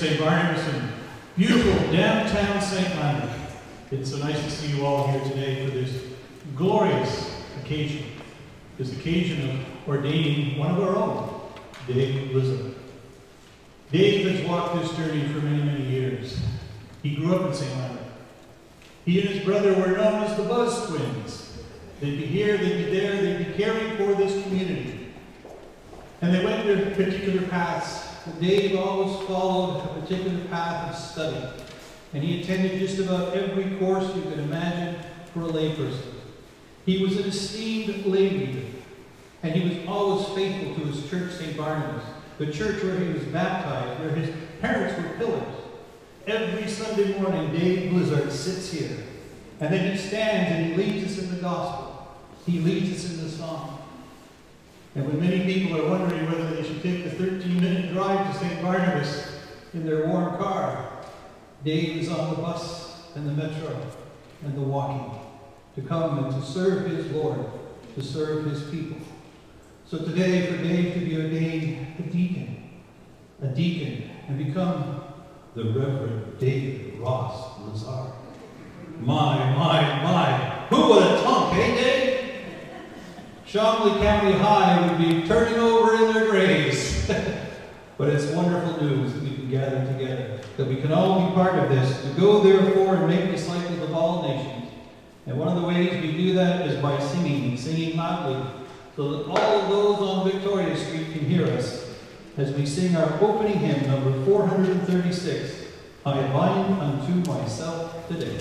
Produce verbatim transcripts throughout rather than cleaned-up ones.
St Barnabas in beautiful downtown St Barnabas. It's so nice to see you all here today for this glorious occasion, this occasion of ordaining one of our own, Dave BLIZARD. Dave has walked this journey for many, many years. He grew up in St Barnabas. He and his brother were known as the Buzz Twins. They'd be here, they'd be there, they'd be caring for this community. And they went their particular paths. Dave always followed a particular path of study. And he attended just about every course you could imagine for a layperson. He was an esteemed lay leader. And he was always faithful to his church, St Barnabas, the church where he was baptized, where his parents were pillars. Every Sunday morning, Dave BLIZARD sits here. And then he stands and he leads us in the gospel. He leads us in the song. And when many people are wondering whether they should take the thirteen minute drive to St Barnabas in their warm car, Dave is on the bus and the metro and the walking to come and to serve his Lord, to serve his people. So today, for Dave to be ordained a deacon, a deacon, and become the Reverend David Ross BLIZARD. My, my, my. Who would have thunk, eh, Dave? Chambly County High would be turning over in their graves. But it's wonderful news that we can gather together, that we can all be part of this, to go therefore and make disciples of all nations. And one of the ways we do that is by singing, singing loudly, so that all of those on Victoria Street can hear us as we sing our opening hymn, number four hundred thirty-six, I Bind Unto Myself Today.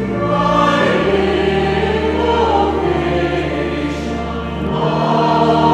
Oh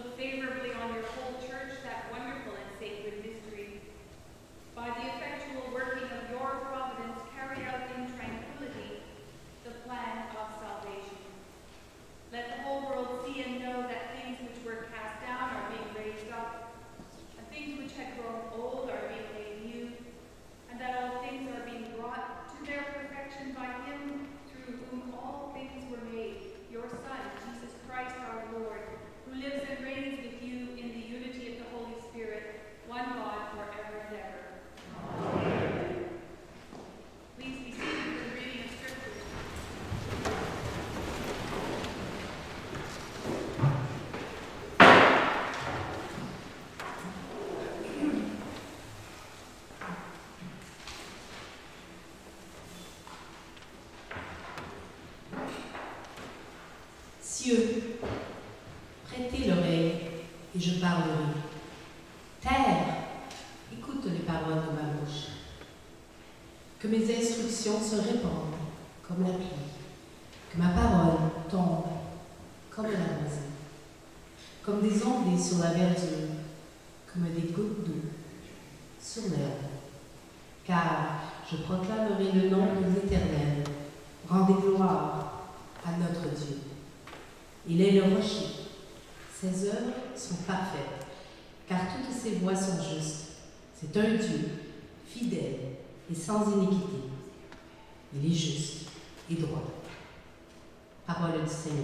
Look favorably on your whole church, that wonderful and sacred mystery. By the effectual working of your providence, carry out in tranquility the plan of salvation. Let the whole world see and know that things which were cast down are being raised up, and things which had grown old are being made new, and that all things are being brought to their perfection by him through whom all things were made, your Son, Jesus Christ our Lord, who lives and reigns with you in the unity of the Holy Spirit, one God, forever and ever. Amen. Please be seated for the reading of Scripture. Cieux, prêtez l'oreille et je parlerai. Terre, écoute les paroles de ma bouche. Que mes instructions se répandent comme la pluie, que ma parole tombe comme la rosée, comme des ondées sur la verdure, comme des gouttes d'eau sur l'herbe. Car je proclamerai le nom de l'Éternel, rendez gloire à notre Dieu. Il est le rocher, ses œuvres sont parfaites, car toutes ses voies sont justes. C'est un Dieu fidèle et sans iniquité. Il est juste et droit. Parole du Seigneur.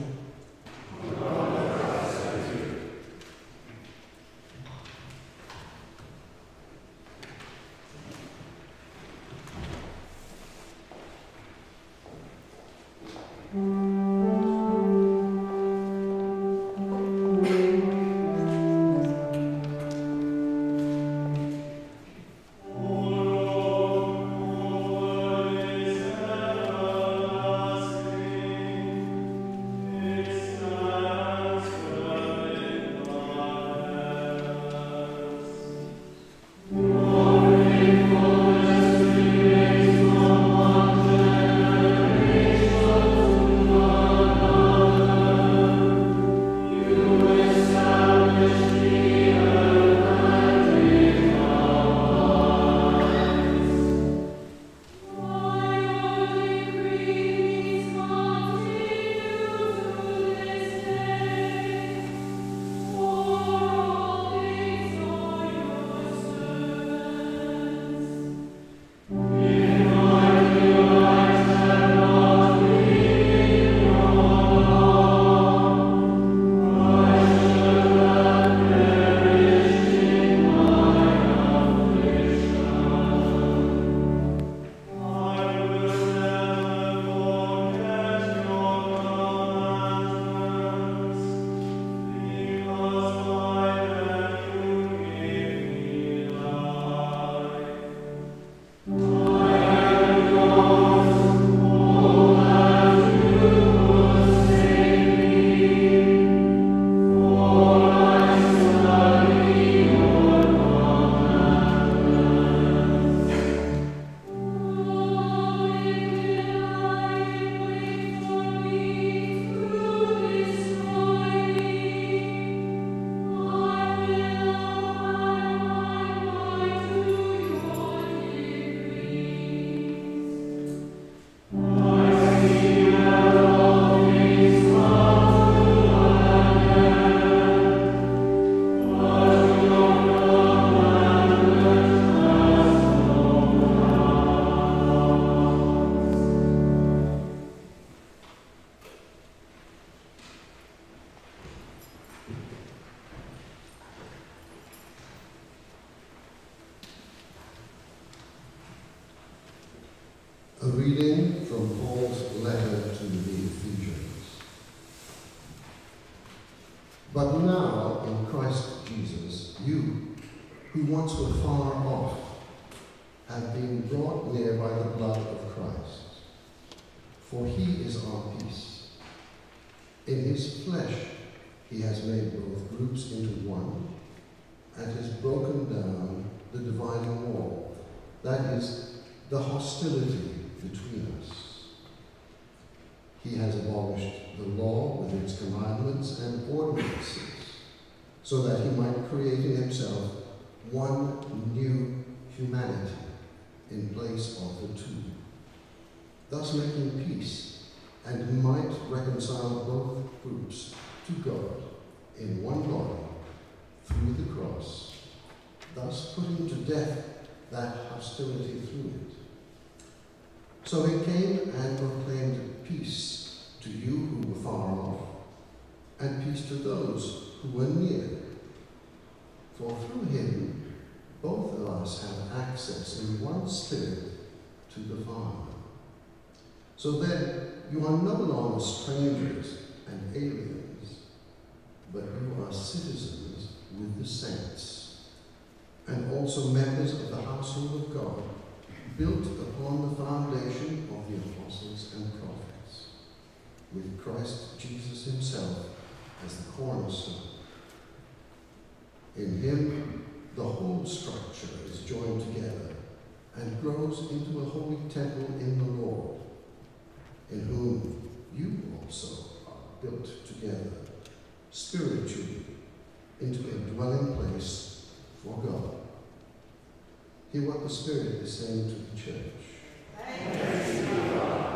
A reading from Paul's letter to the Ephesians. But now, in Christ Jesus, you, who once were far off, have been brought near by the blood of Christ. For he is our peace. In his flesh he has made both groups into one, and has broken down the dividing wall, that is, the hostility between us. He has abolished the law with its commandments and ordinances, so that he might create in himself one new humanity in place of the two, thus making peace, and he might reconcile both groups to God in one body through the cross, thus putting to death that hostility through it. So he came and proclaimed peace to you who were far off, and peace to those who were near. For through him, both of us have access in one spirit to the Father. So then, you are no longer strangers and aliens, but you are citizens with the saints, and also members of the household of God, built upon the foundation of the apostles and prophets, with Christ Jesus himself as the cornerstone. In him, the whole structure is joined together and grows into a holy temple in the Lord, in whom you also are built together spiritually into a dwelling place for God. Hear what the Spirit is saying to the church. Thanks be to God.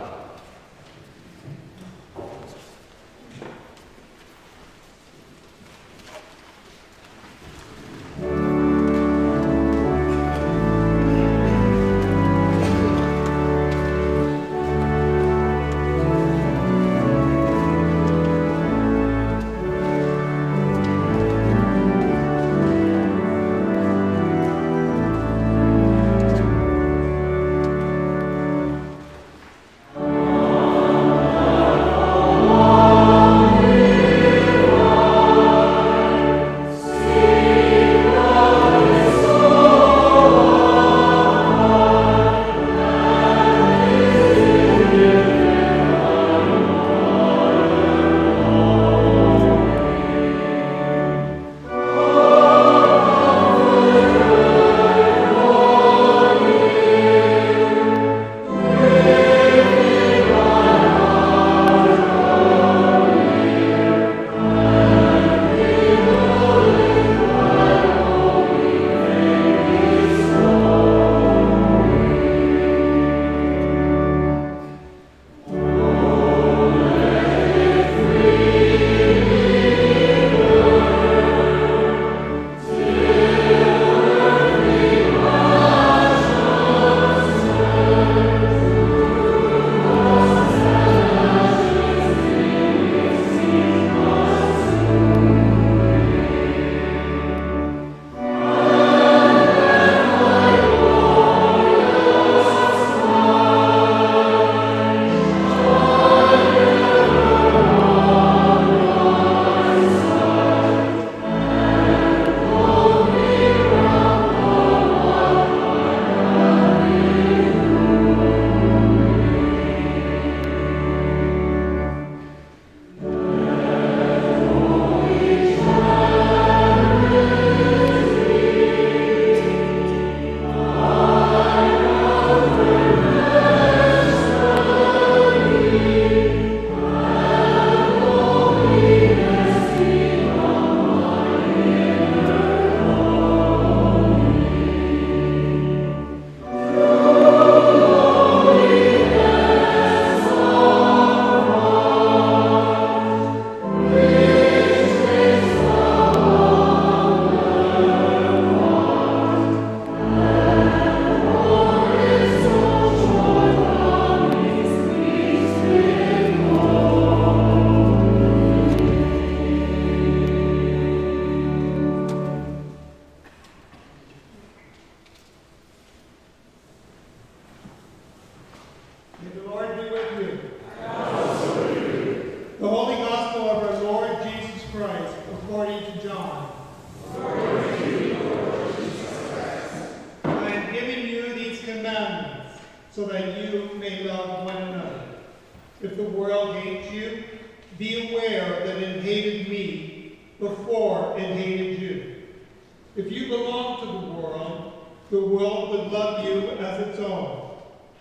so that you may love one another. If the world hates you, be aware that it hated me before it hated you. If you belong to the world, the world would love you as its own,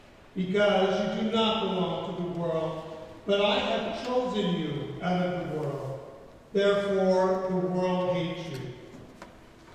because you do not belong to the world, but I have chosen you out of the world. Therefore, the world hates you.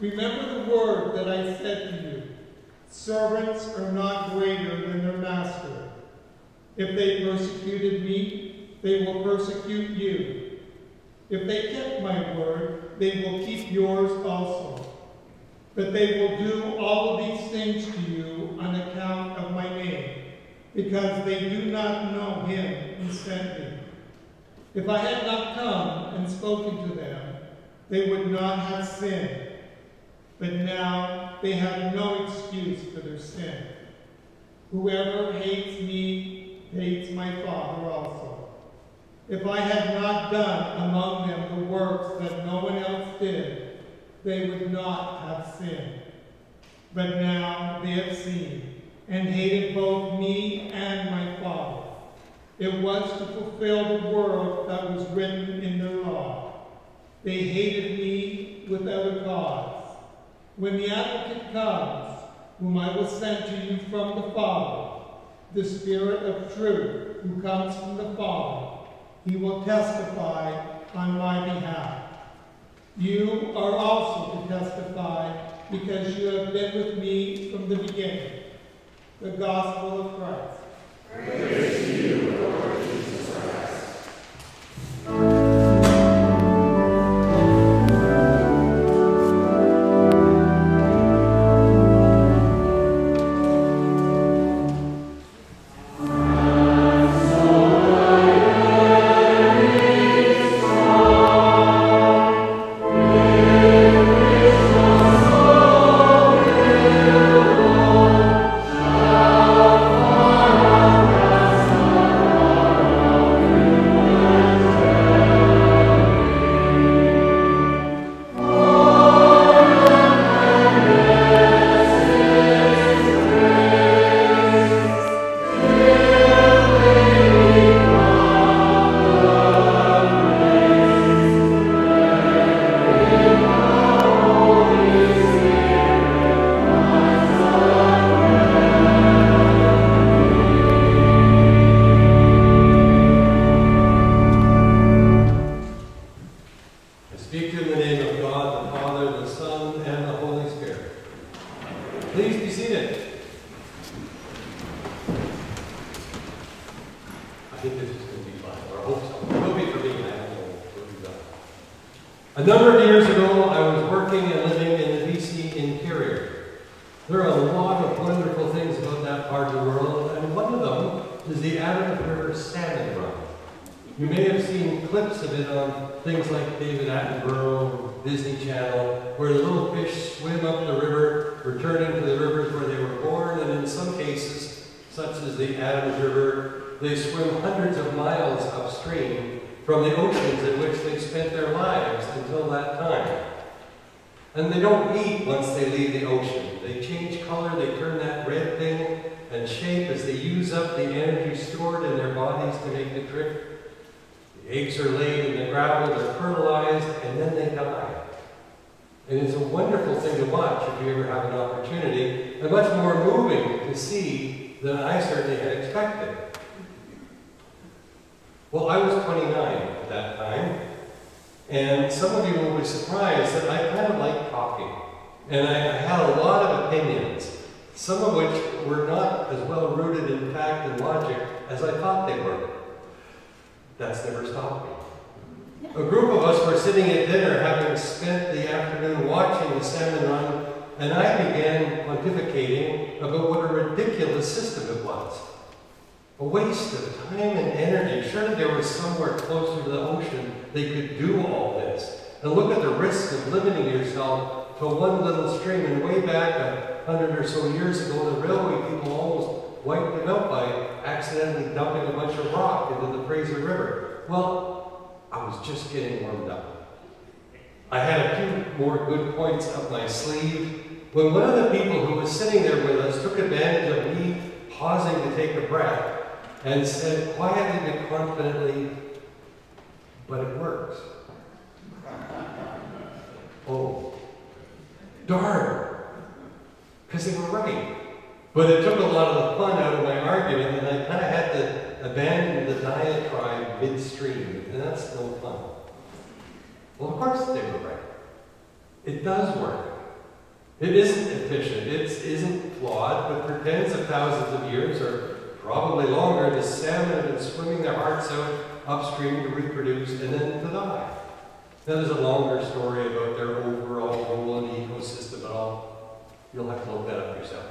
Remember the word that I said to you. Servants are not greater than their master. If they persecuted me, they will persecute you. If they kept my word, they will keep yours also. But they will do all of these things to you on account of my name, because they do not know him who sent me. If I had not come and spoken to them, they would not have sinned. But now they have no excuse for their sin. Whoever hates me hates my Father also. If I had not done among them the works that no one else did, they would not have sinned. But now they have seen and hated both me and my Father. It was to fulfill the word that was written in their law. They hated me without a cause. When the Advocate comes, whom I will send to you from the Father, the Spirit of truth who comes from the Father, he will testify on my behalf. You are also to testify because you have been with me from the beginning. The Gospel of Christ. Praise to you, Lord Jesus Christ. A number of years ago, I was working and living in the B C interior. There are a lot of wonderful things about that part of the world, and one of them is the Adams River Salmon Run. You may have seen clips of it on things like David Attenborough, Disney Channel, where the little fish swim up the river, returning to the rivers where they were born, and in some cases, such as the Adams River, they swim hundreds of miles upstream from the oceans in which they spent their lives until that time. And they don't eat once they leave the ocean. They change color, they turn that red thing and shape as they use up the energy stored in their bodies to make the trip. The eggs are laid in the gravel, they're fertilized, and then they die. And it's a wonderful thing to watch if you ever have an opportunity, and much more moving to see than I certainly had expected. Well, I was twenty-nine at that time, and some of you will be surprised that I kind of like talking. And I, I had a lot of opinions, some of which were not as well rooted in fact and logic as I thought they were. That's never stopped me. A group of us were sitting at dinner having spent the afternoon watching the salmon run, and I began pontificating about what a ridiculous system it was. A waste of time and energy. Surely there was somewhere closer to the ocean they could do all this. And look at the risk of limiting yourself to one little stream. And way back a hundred or so years ago, the railway people almost wiped it out by accidentally dumping a bunch of rock into the Fraser River. Well, I was just getting warmed up. I had a few more good points up my sleeve when one of the people who was sitting there with us took advantage of me pausing to take a breath and said quietly but confidently, "But it works." Oh, darn, because they were right. But it took a lot of the fun out of my argument, and I kind of had to abandon the diatribe midstream, and that's no fun. Well, of course they were right. It does work. It isn't efficient, it isn't flawed, but for tens of thousands of years, or probably longer, the salmon have been swimming their hearts out upstream to reproduce and then to die. Now there's a longer story about their overall role in the ecosystem and all. You'll have to look that up yourself.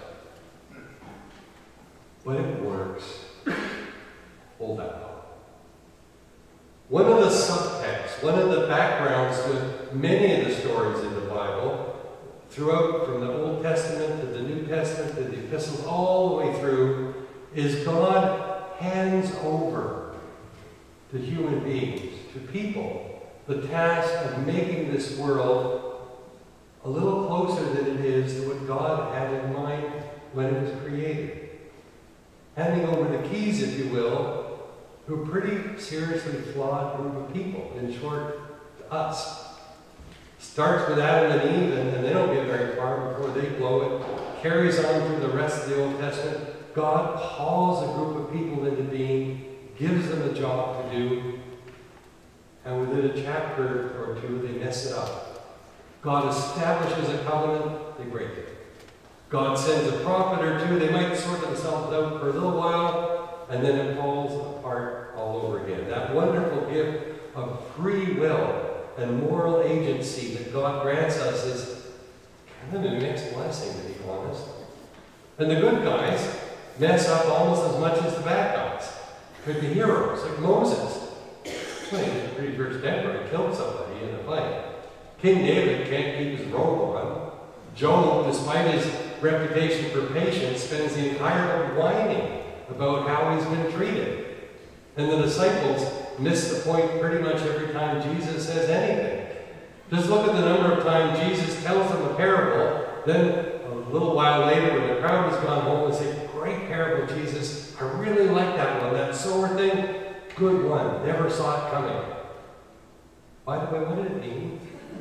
But it works. Hold that thought. One of the subtexts, one of the backgrounds to many of the stories in the Bible, throughout from the Old Testament to the New Testament to the epistles, all the way through, is God hands over to human beings, to people, the task of making this world a little closer than it is to what God had in mind when it was created. Handing over the keys, if you will, to a pretty seriously flawed group of people, in short, to us. Starts with Adam and Eve, and, and they don't get very far before they blow it. Carries on through the rest of the Old Testament. God calls a group of people into being, gives them a job to do, and within a chapter or two, they mess it up. God establishes a covenant, they break it. God sends a prophet or two, they might sort themselves out for a little while, and then it falls apart all over again. That wonderful gift of free will and moral agency that God grants us is kind of a mixed blessing, to be honest. And the good guys mess up almost as much as the bad guys. Like the heroes, like Moses. Well, he was pretty first temper, he killed somebody in a fight. King David can't keep his robe on. Job, despite his reputation for patience, spends the entire book whining about how he's been treated. And the disciples miss the point pretty much every time Jesus says anything. Just look at the number of times Jesus tells them a parable, then a little while later when the crowd has gone home and say, great parable, Jesus, I really like that one, that sower thing, good one, never saw it coming. By the way, what did it mean?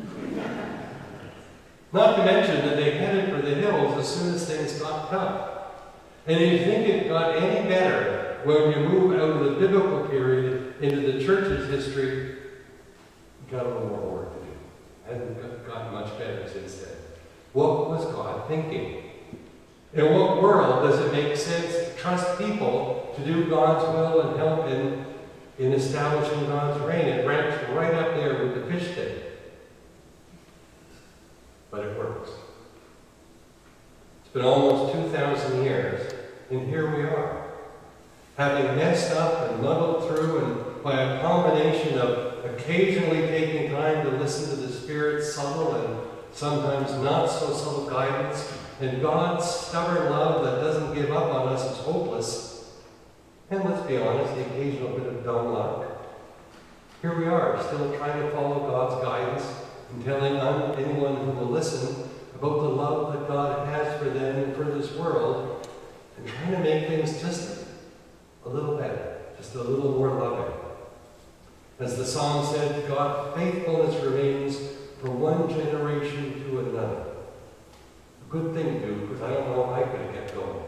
Not to mention that they headed for the hills as soon as things got tough. And if you think it got any better when you move out of the biblical period into the church's history, you got a little more work to do. Hasn't gotten much better since then. What was God thinking? In what world does it make sense to trust people to do God's will and help in, in establishing God's reign? It ranks right up there with the fish stick. But it works. It's been almost two thousand years, and here we are, having messed up and muddled through, and by a combination of occasionally taking time to listen to the Spirit's subtle and sometimes not so subtle guidance, and God's stubborn love that doesn't give up on us is hopeless, and let's be honest, the occasional bit of dumb luck. Here we are, still trying to follow God's guidance and telling anyone who will listen about the love that God has for them and for this world, and trying to make things just a little better, just a little more loving. As the song said, God's faithfulness remains from one generation to another. A good thing to do, because I don't know if I could have kept going.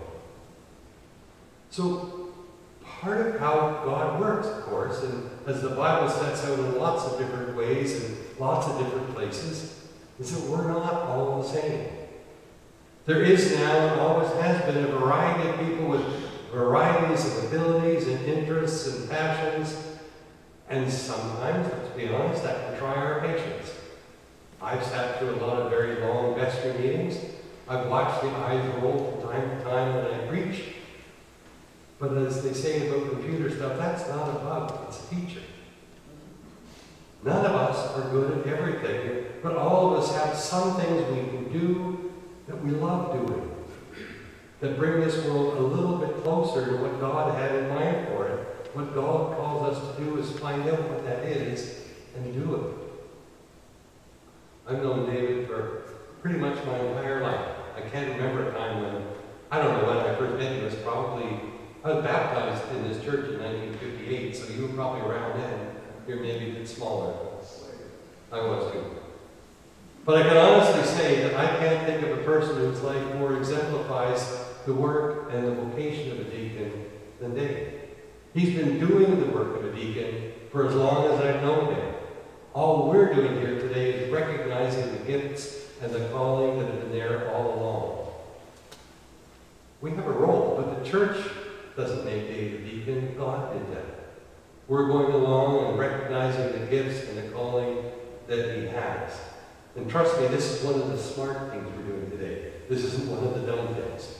So, part of how God works, of course, and as the Bible sets out in lots of different ways and lots of different places, is that we're not all the same. There is now and always has been a variety of people with varieties of abilities and interests and passions, and sometimes, let's be honest, that can try our patience. I've sat through a lot of very long vestry meetings. I've watched the eyes roll from time to time when I preach. But as they say about computer stuff, that's not a bug, it's a feature. None of us are good at everything, but all of us have some things we can do that we love doing, that bring this world a little bit closer to what God had in mind for it. What God calls us to do is find out what that is and do it. I've known David for pretty much my entire life. I can't remember a time when, I don't know when I first met him, it was probably, I was baptized in this church in nineteen fifty-eight, so you were probably around then. You're maybe a bit smaller. I was too. But I can honestly say that I can't think of a person whose life more exemplifies the work and the vocation of a deacon than David. He's been doing the work of a deacon for as long as I've known him. All we're doing here today is recognizing the gifts and the calling that have been there all along. We have a role, but the church doesn't make David a deacon. God did that. We're going along and recognizing the gifts and the calling that he has. And trust me, this is one of the smart things we're doing today. This isn't one of the dumb things.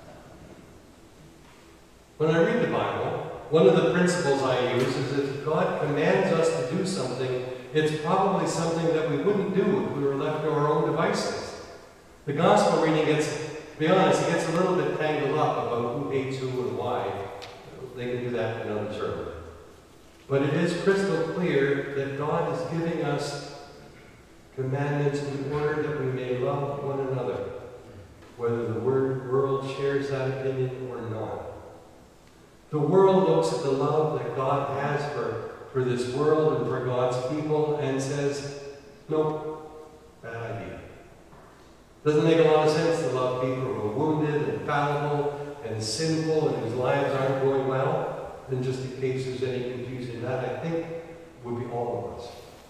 When I read the Bible, one of the principles I use is if God commands us to do something, it's probably something that we wouldn't do if we were left to our own devices. The gospel reading gets, to be honest, it gets a little bit tangled up about who hates who and why. They can do that in another sermon. But it is crystal clear that God is giving us commandments in order that we may love one another, whether the world shares that opinion or not. The world looks at the love that God has for, for this world and for God's people and says, nope, bad idea. Doesn't make a lot of sense to love people who are wounded and fallible and sinful and whose lives aren't going well. And just in case there's any confusion, that I think would be all of us.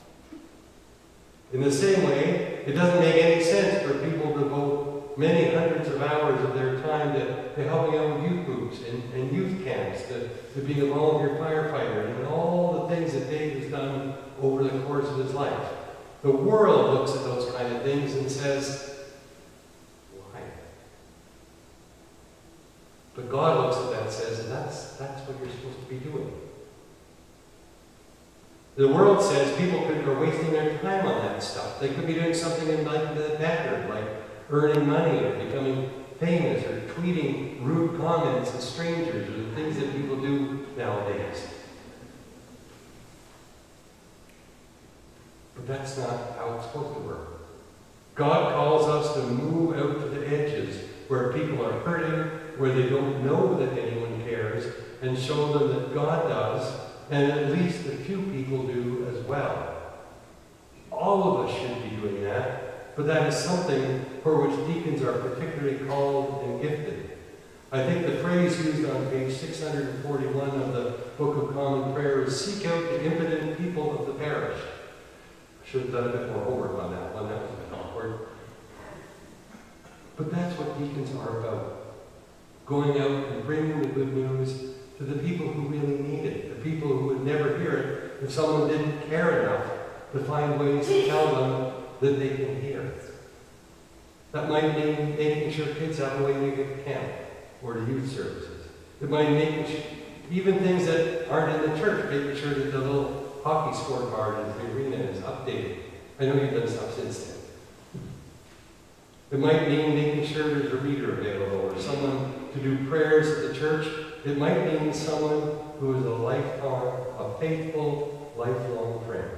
In the same way, it doesn't make any sense for people to devote many hundreds of hours of their time to, to helping out with youth groups and, and youth camps, to, to being a volunteer firefighter, and all the things that Dave has done over the course of his life. The world looks at those kind of things and says, why? But God looks at that and says, that's, that's what you're supposed to be doing. The world says people could, are wasting their time on that stuff. They could be doing something enlightened better, like earning money or becoming famous or tweeting rude comments to strangers or the things that people do nowadays. But that's not how it's supposed to work. God calls us to move out to the edges where people are hurting, where they don't know that anyone cares, and show them that God does, and at least a few people do as well. All of us should be doing that, but that is something for which deacons are particularly called and gifted. I think the phrase used on page six hundred forty-one of the Book of Common Prayer is, seek out the impotent people of the parish. I should have done a bit more homework on that one, that was a bit awkward. But that's what deacons are about. Going out and bringing the good news to the people who really need it, the people who would never hear it if someone didn't care enough to find ways to tell them that they can hear it. That might mean making sure kids have a way to get to camp or to youth services. It might mean even things that aren't in the church, making sure that the little hockey scorecard in the arena is updated. I know you've done stuff since then. It might mean making sure there's a reader available or someone to do prayers at the church. It might mean someone who is a lifelong, a faithful, lifelong friend.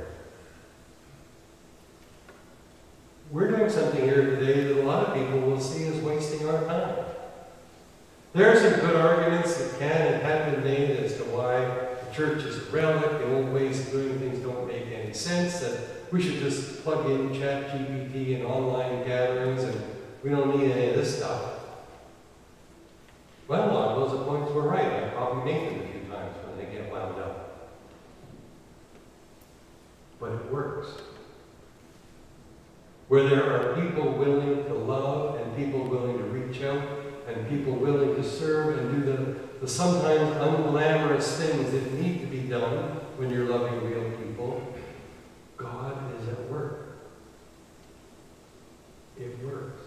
We're doing something here today that a lot of people will see as wasting our time. There are some good arguments that can and have been made as to why the church is a relic, the old ways of doing things don't make any sense, that we should just plug in Chat G P T and online gatherings and we don't need any of this stuff. Well, a lot of those points were right. I probably make them a few times when they get wound up. But it works. Where there are people willing to love and people willing to reach out and people willing to serve and do the, the sometimes unglamorous things that need to be done when you're loving real people, God is at work. It works.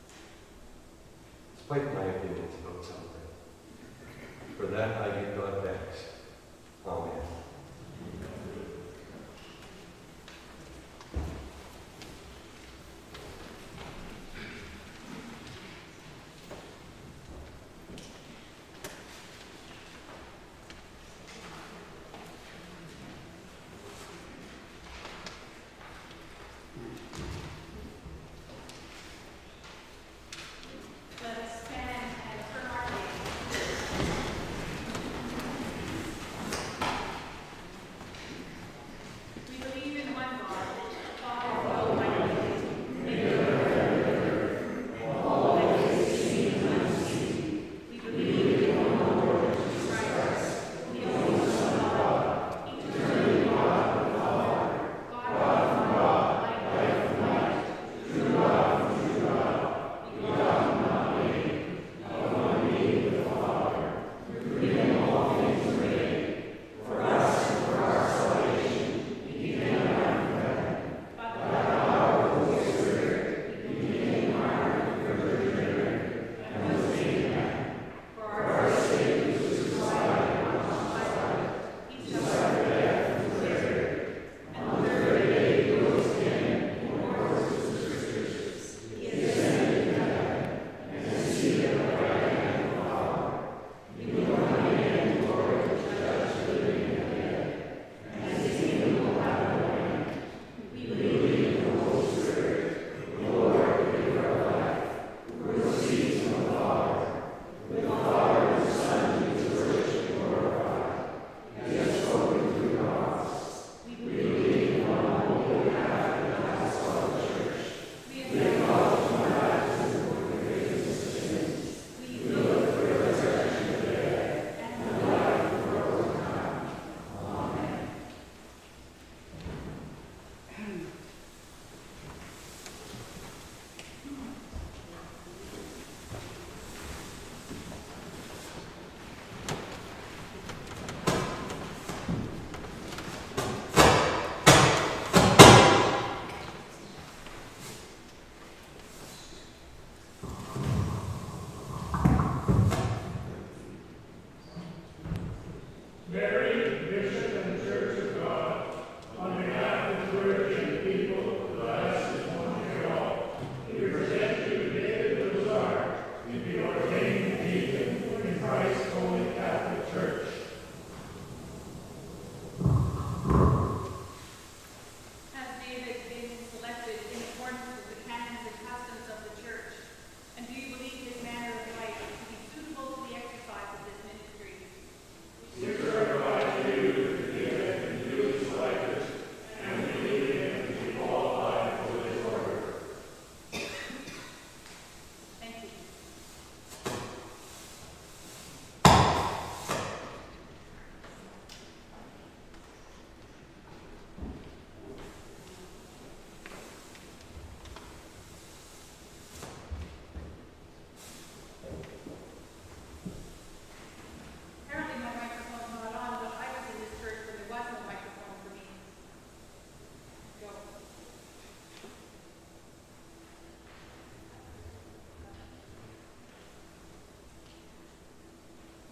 Despite my opinions about something. For that I give God thanks. Amen.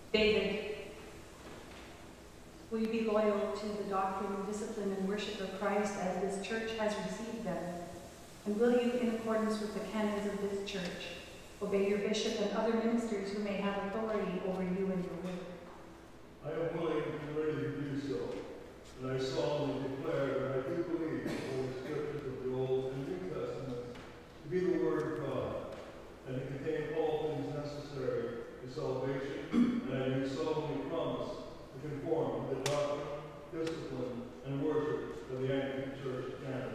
David, will you be loyal to the doctrine, discipline, and worship of Christ as this church has received them? And will you, in accordance with the canons of this church, obey your bishop and other ministers who may have authority over you and your work? I am willing and ready to do so, and I solemnly declare that I do believe the Holy Scriptures of the Old and New Testaments to be the Word of God, and to contain all things necessary to salvation, and I do solemnly promise to conform to the doctrine, discipline, and worship of the Anglican Church of Canada.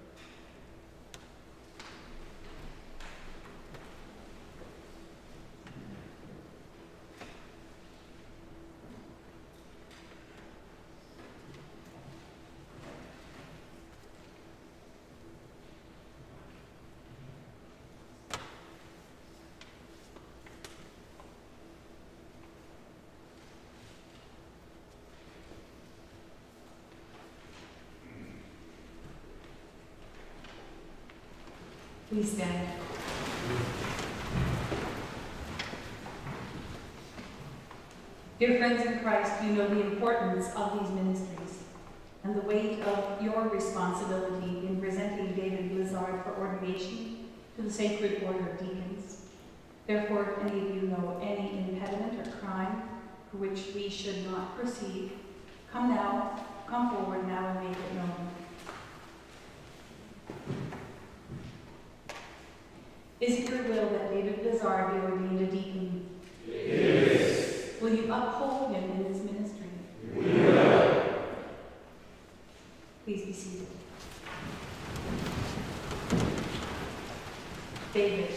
Please stand. Dear friends in Christ, you know the importance of these ministries and the weight of your responsibility in presenting David BLIZARD for ordination to the Sacred Order of Deacons. Therefore, if any of you know any impediment or crime for which we should not proceed, come now, come forward now and make it known. Is it your will that David BLIZARD be ordained a deacon? Yes. Will you uphold him in his ministry? We will. Please be seated. David.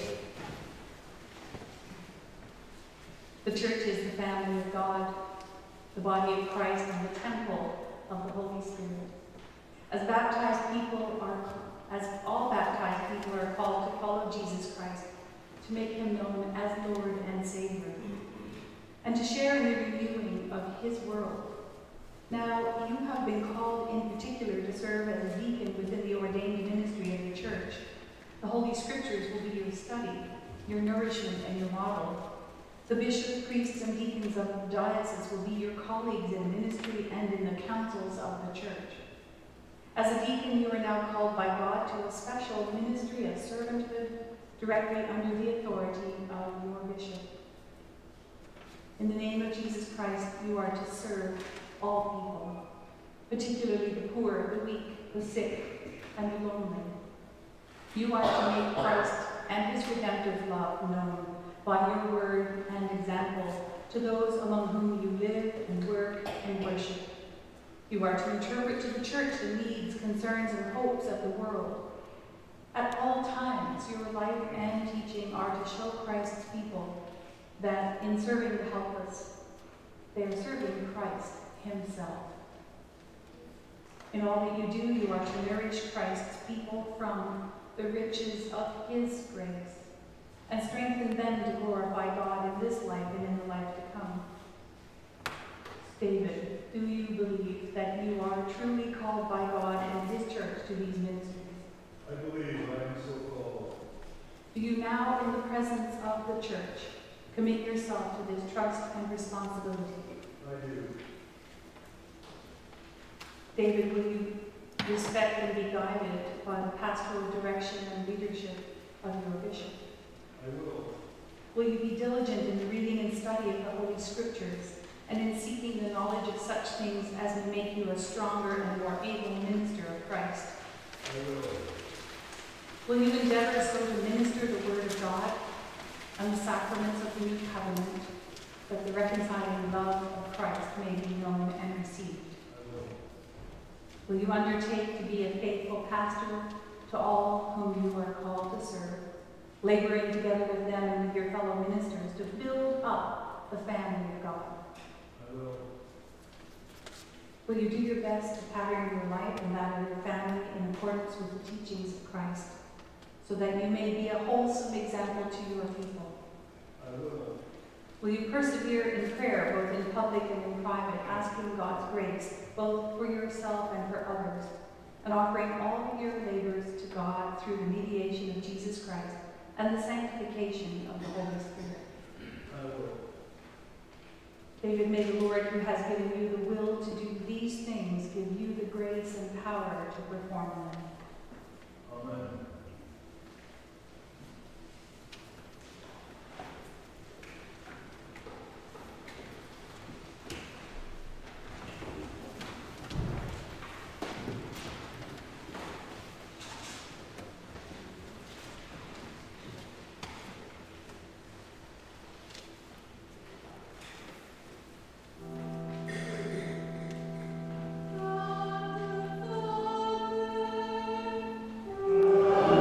The church is the family of God, the body of Christ, and the temple of the Holy Spirit. As baptized people are As all baptized people are called to follow Jesus Christ, to make him known as Lord and Savior, and to share in the renewing of his world. Now, you have been called in particular to serve as a deacon within the ordained ministry of the church. The Holy Scriptures will be your study, your nourishment, and your model. The bishops, priests, and deacons of the diocese will be your colleagues in ministry and in the councils of the church. As a deacon, you are now called by God to a special ministry of servanthood directly under the authority of your bishop. In the name of Jesus Christ, you are to serve all people, particularly the poor, the weak, the sick, and the lonely. You are to make Christ and his redemptive love known by your word and example to those among whom you live and work and worship. You are to interpret to the church the needs, concerns, and hopes of the world. At all times, your life and teaching are to show Christ's people that in serving the helpless, they are serving Christ himself. In all that you do, you are to nourish Christ's people from the riches of his grace and strengthen them to glorify God in this life and in the life to come. David, do you believe that you are truly called by God and his church to these ministries? I believe I am so called. Do you now, in the presence of the church, commit yourself to this trust and responsibility? I do. David, will you respect and be guided by the pastoral direction and leadership of your bishop? I will. Will you be diligent in the reading and study of the Holy Scriptures, and in seeking the knowledge of such things as may make you a stronger and more able minister of Christ? I will. Will you endeavor so to minister the Word of God and the sacraments of the New Covenant, that the reconciling love of Christ may be known and received? I will. Will you undertake to be a faithful pastor to all whom you are called to serve, laboring together with them and with your fellow ministers to build up the family of God? I will. Will you do your best to pattern your life and that of your family in accordance with the teachings of Christ, so that you may be a wholesome example to your people? I will. Will you persevere in prayer, both in public and in private, asking God's grace, both for yourself and for others, and offering all your labors to God through the mediation of Jesus Christ and the sanctification of the Holy Spirit? I will. David, may the Lord, who has given you the will to do these things, give you the grace and power to perform them. Amen. Amen.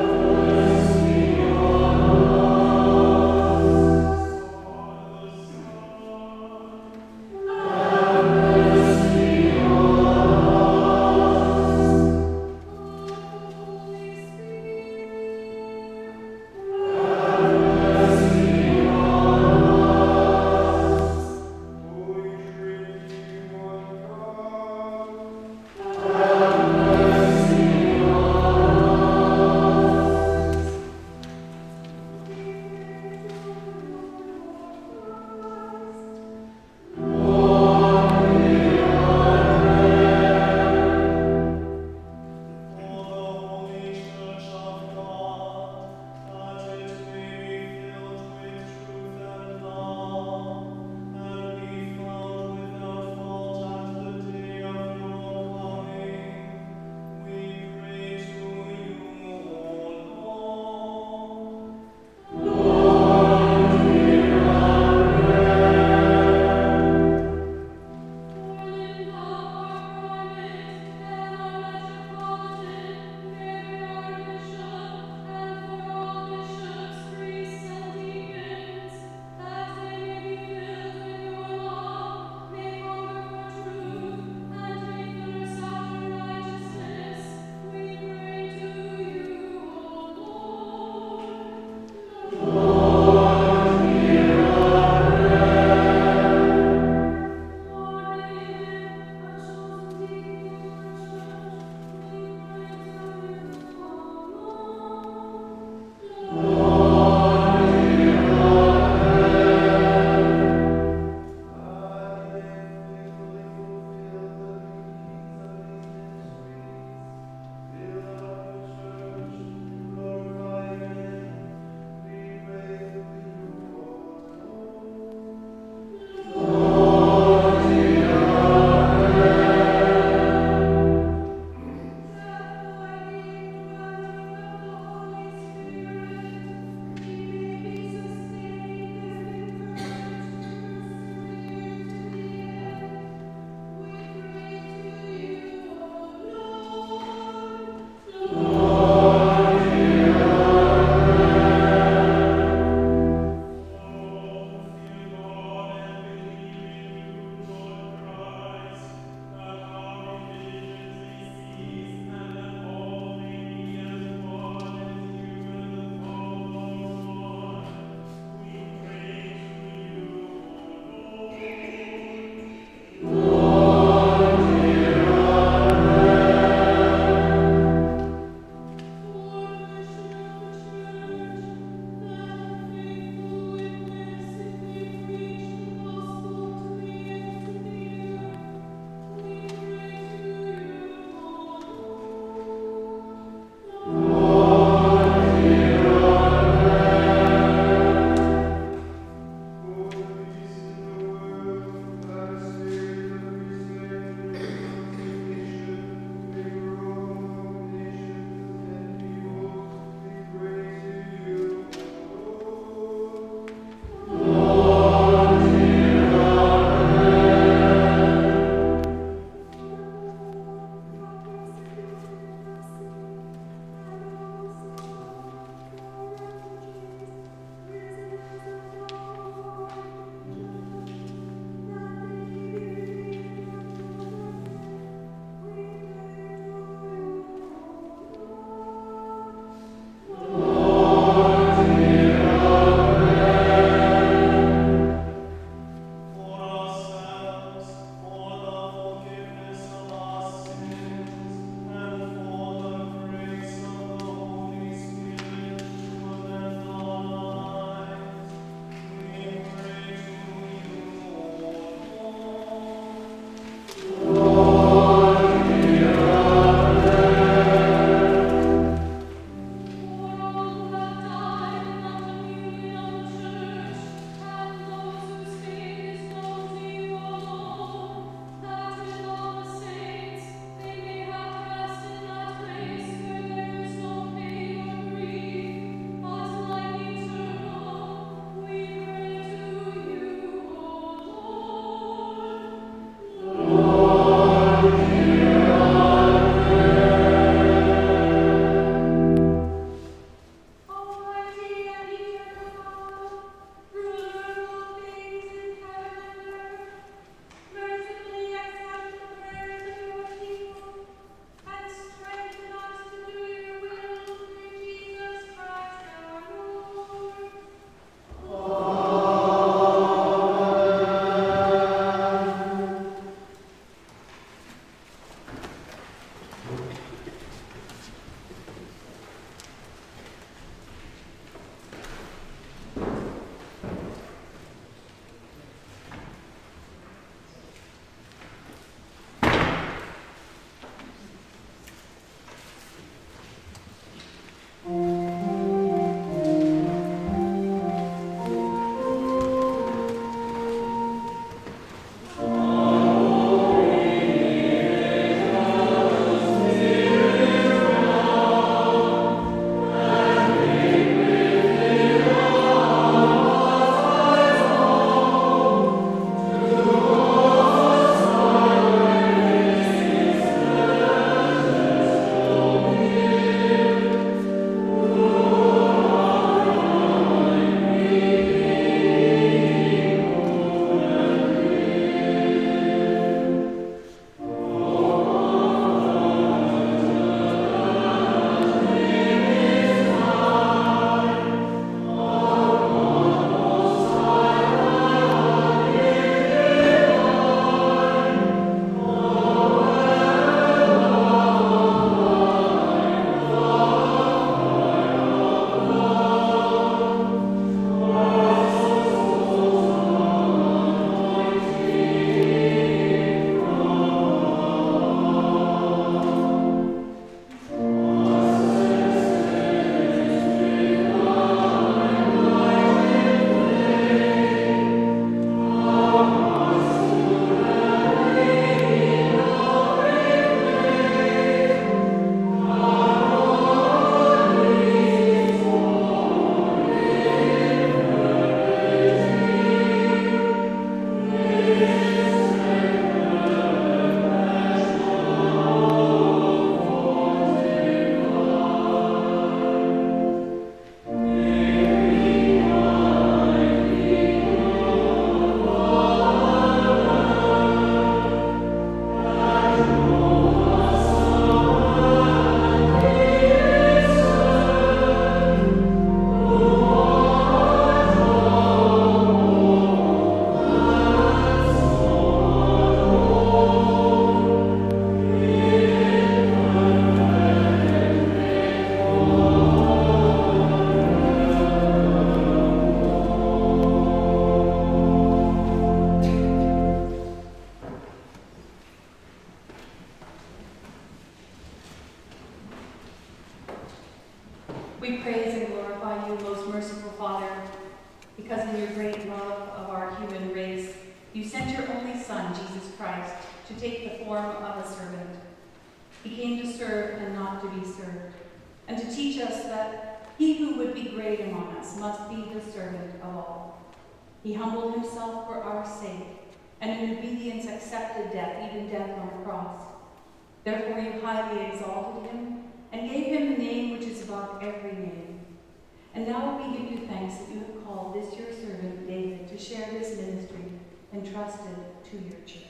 Father, because in your great love of our human race, you sent your only Son, Jesus Christ, to take the form of a servant. He came to serve and not to be served, and to teach us that he who would be great among us must be the servant of all. He humbled himself for our sake, and in obedience accepted death, even death on the cross. Therefore you highly exalted him, and gave him the name which is above every name. And now we give you thanks that you have called this your servant David to share this ministry entrusted to your church.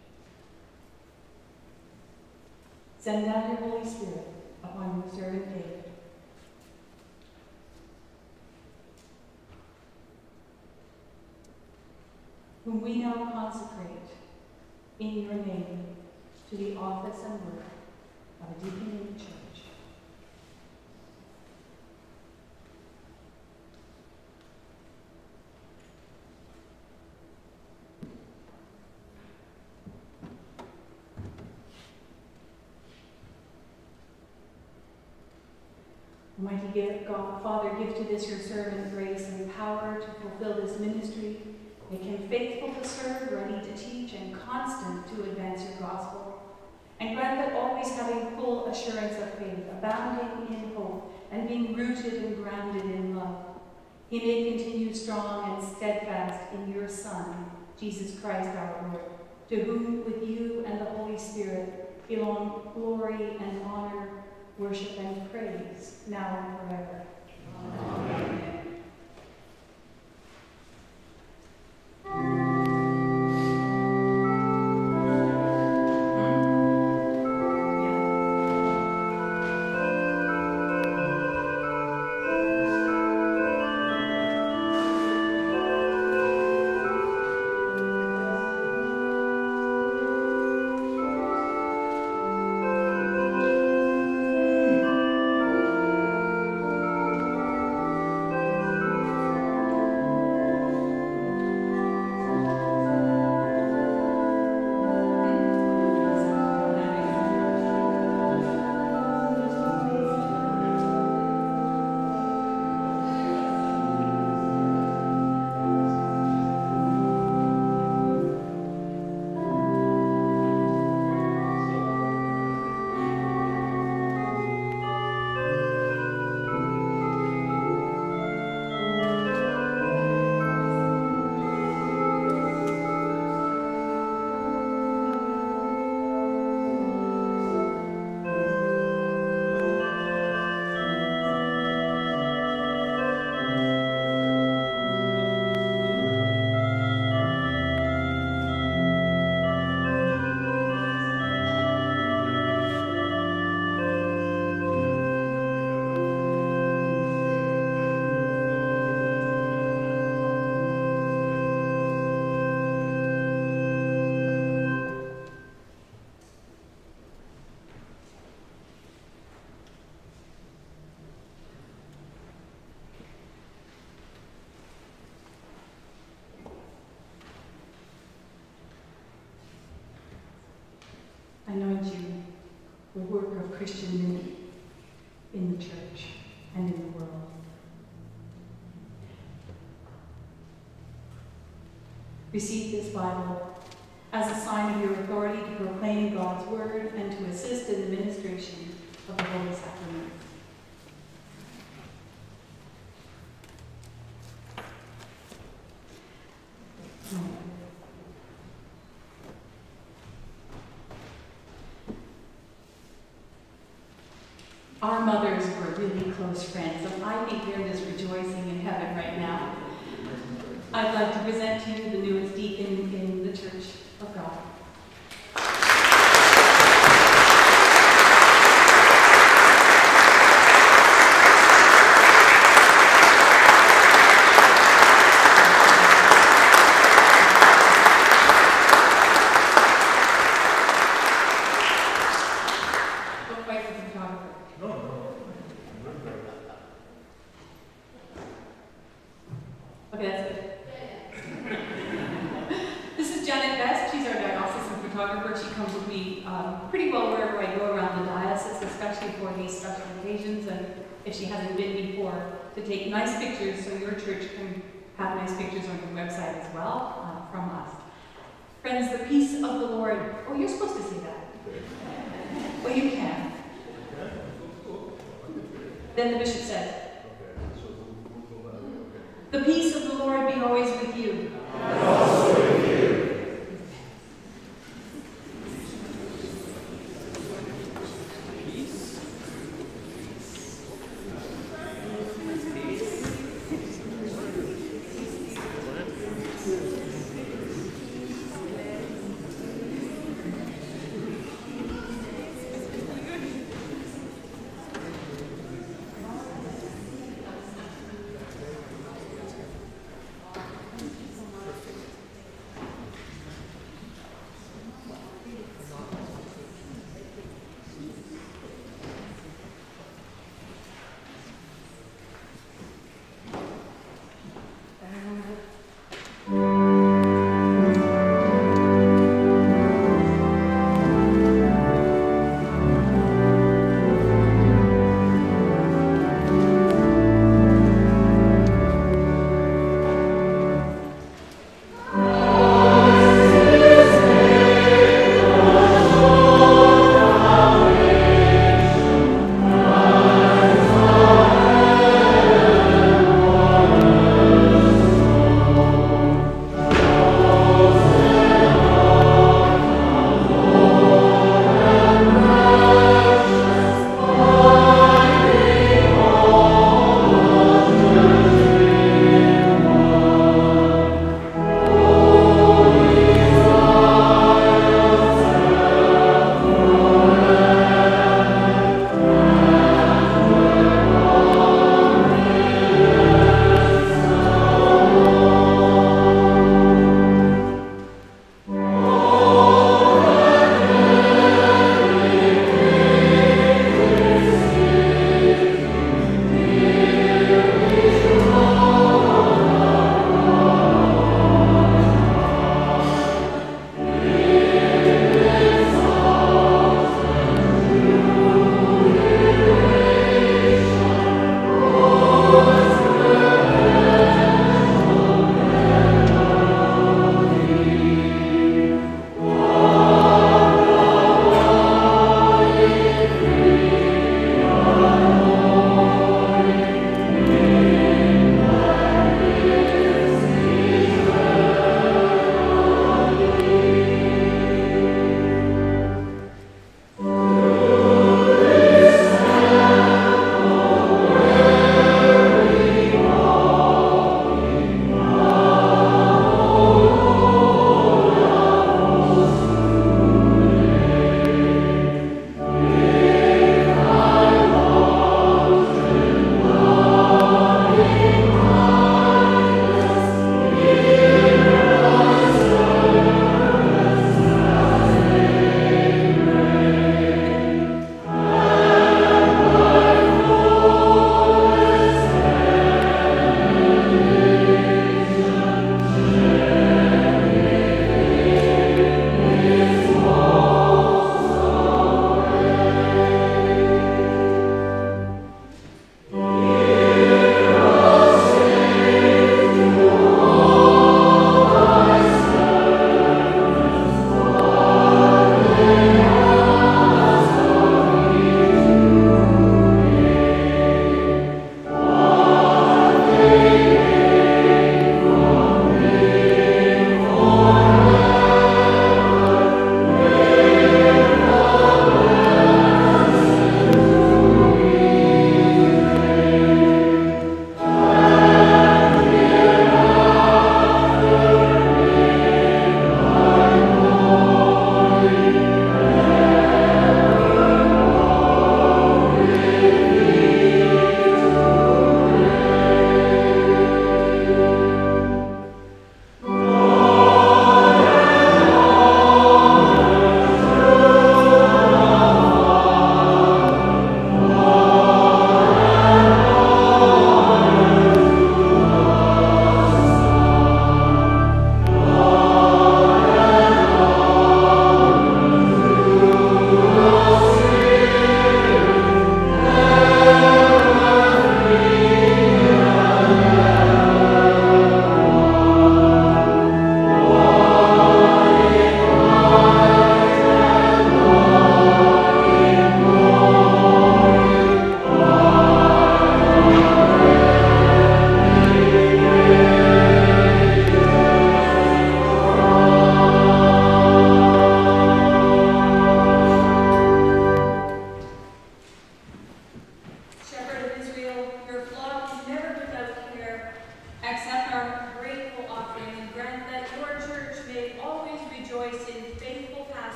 Send down your Holy Spirit upon your servant David. Whom we now consecrate in your name to the office and work of a deacon in the church. Almighty God, Father, give to this your servant grace and power to fulfill this ministry. Make him faithful to serve, ready to teach, and constant to advance your gospel. And grant that always having full assurance of faith, abounding in hope, and being rooted and grounded in love, he may continue strong and steadfast in your Son, Jesus Christ our Lord, to whom with you and the Holy Spirit belong glory and honor, worship and praise, now and forever. Amen. Anoint you, the work of Christian unity in the church and in the world. Receive this Bible as a sign of your authority to proclaim God's word and to assist in the ministration of the Holy Sacrament. Our mothers were really close friends, and I think they're just rejoicing in heaven right now. I'd like to present to you the newest deacon in the Church of God. If she hasn't been before, to take nice pictures so your church can have nice pictures on your website as well uh, from us. Friends, the peace of the Lord. Oh, you're supposed to say that. Well, you can. Then the bishop says, the peace of the Lord be always with you. And also with you. Perfect.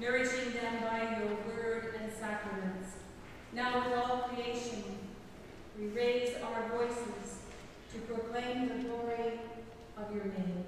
nourishing them by your word and sacraments. Now with all creation, we raise our voices to proclaim the glory of your name.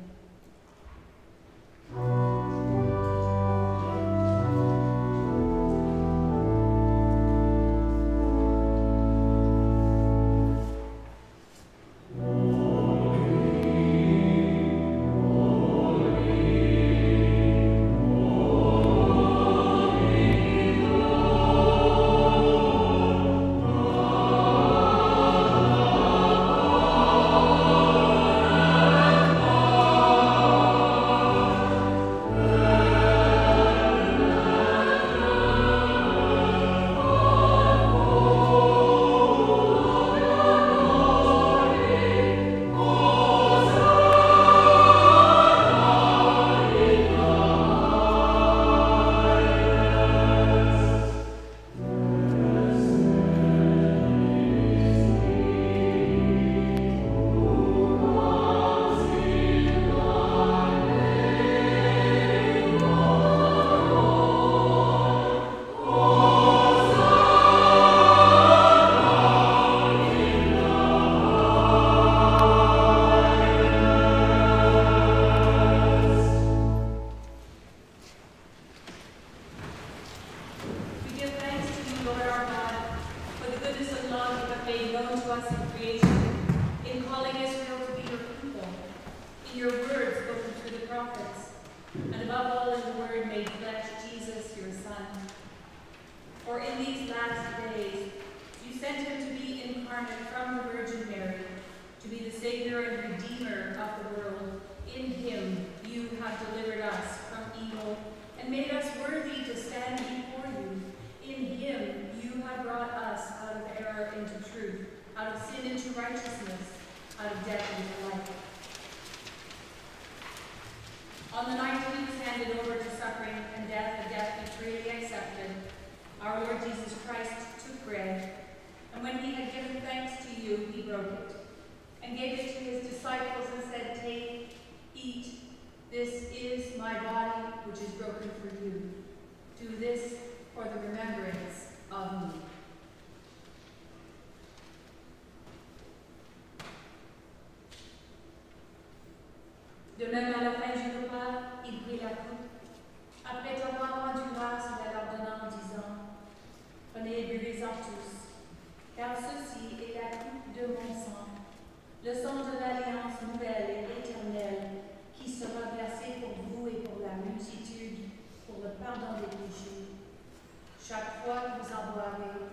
De même, à la fin du repas, il prit la coupe. Après avoir rendu grâce, il la leur donna en disant, « Prenez et buvez-en tous, car ceci est la coupe de mon sang, le sang de l'alliance nouvelle et éternelle, qui sera versé pour vous et pour la multitude, pour le pardon des péchés. Chaque fois que vous en boirez,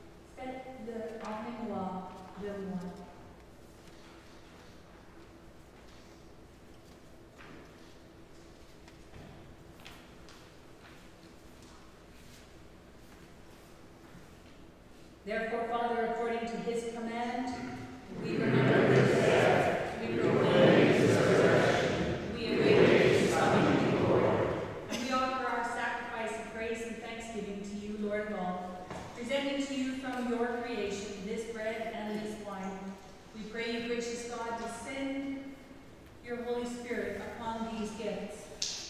faites-le en mémoire de moi. » Therefore, Father, according to his command, we remember his death, we proclaim his resurrection, we await his coming to glory. And we offer our sacrifice of praise and thanksgiving to you, Lord God, presenting to you from your creation this bread and this wine. We pray you, gracious God, to send your Holy Spirit upon these gifts.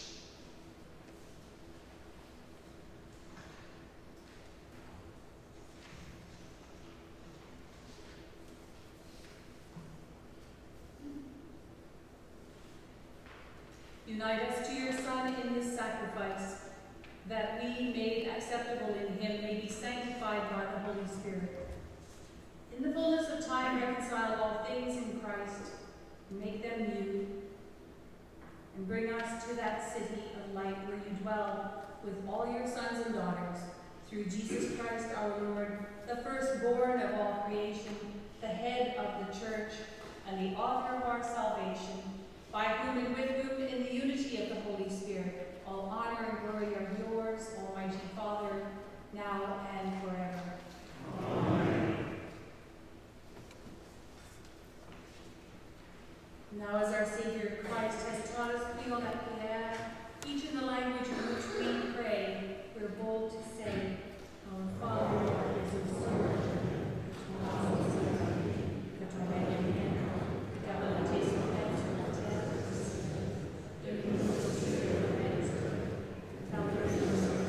Unite us to your Son in his sacrifice, that we, made acceptable in him, may be sanctified by the Holy Spirit. In the fullness of time, reconcile all things in Christ, and make them new, and bring us to that city of light where you dwell with all your sons and daughters, through Jesus Christ our Lord, the firstborn of all creation, the head of the church, and the author of our salvation, by whom and with whom, in the unity of the Holy Spirit, all honor and glory are yours, Almighty Father, now and forever. Amen. Now, as our Savior Christ has taught us, prions la prière, each in the language in which we pray, we're bold to say, Our Father, who art in heaven, que ton règne vienne, que ta volonté soit faite sur la terre. Donne-nous aujourd'hui notre pain quotidien. Pardonne-nous nos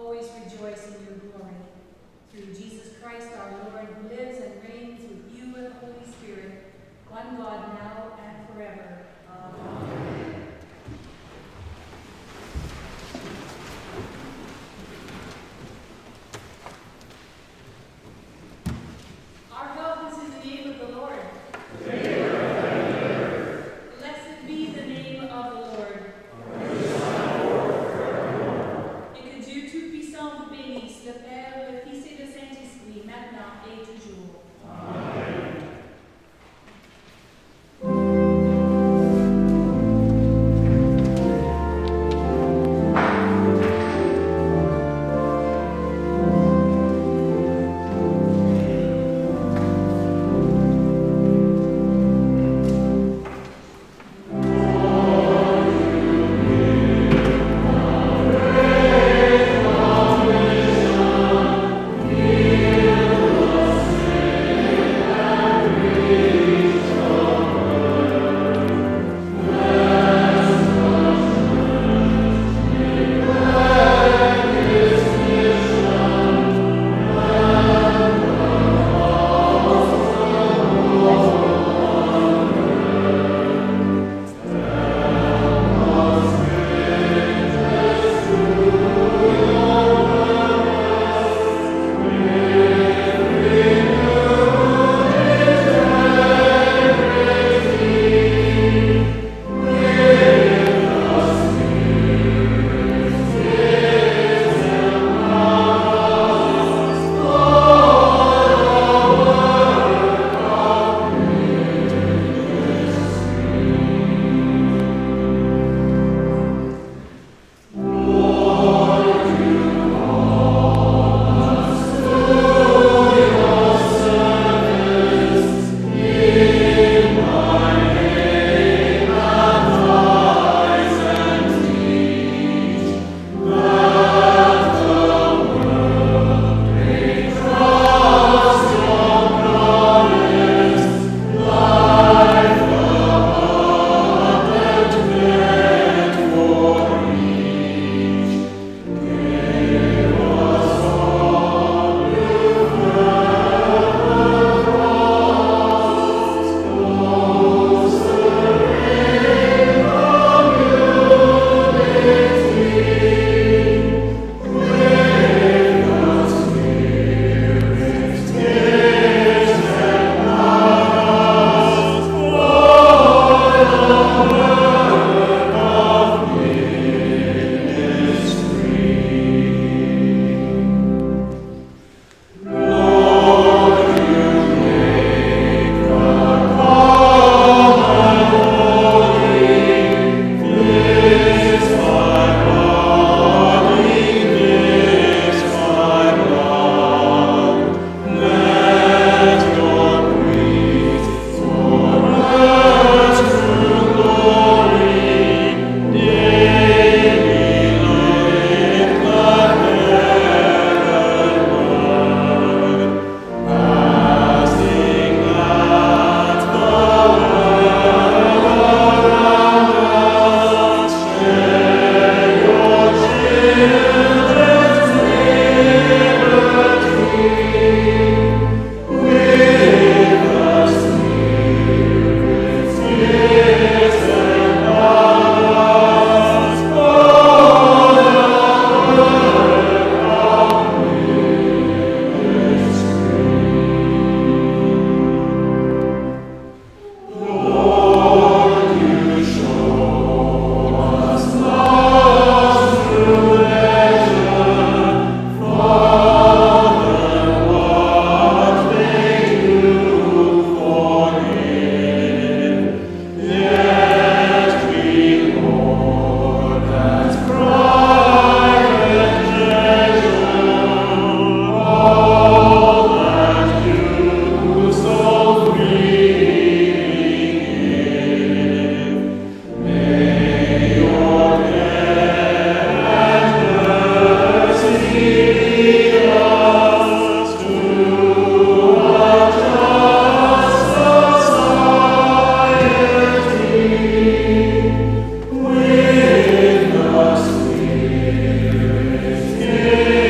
always rejoice in your glory. Through Jesus Christ our Lord, who lives and reigns with you and the Holy Spirit, one God now and forever. Amen. Our help is in the name of the Lord. Blessed be the name of the Lord. Et que Dieu Tout-Puissant vous bénisse, le Père, le Fils et le Saint-Esprit, maintenant et toujours. Amen. With the Spirit.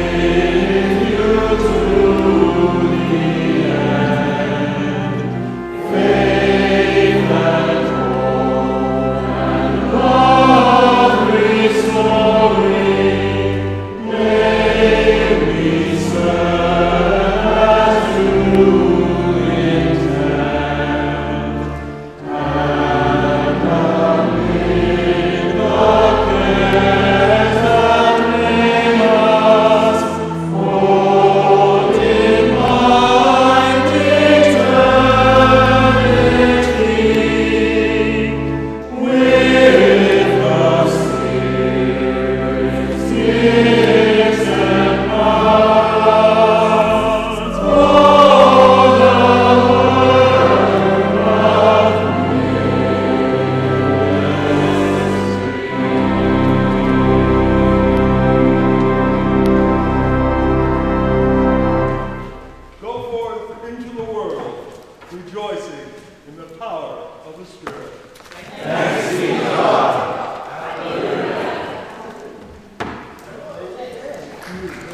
you.